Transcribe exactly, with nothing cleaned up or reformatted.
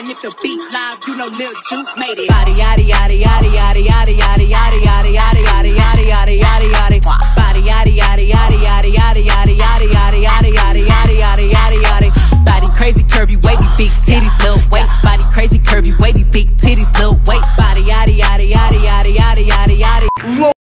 And if the beat live, you know Lil Juke made it. Yaddy, yaddy, yaddy, yaddy, yaddy, yaddy, yaddy, yaddy, yaddy.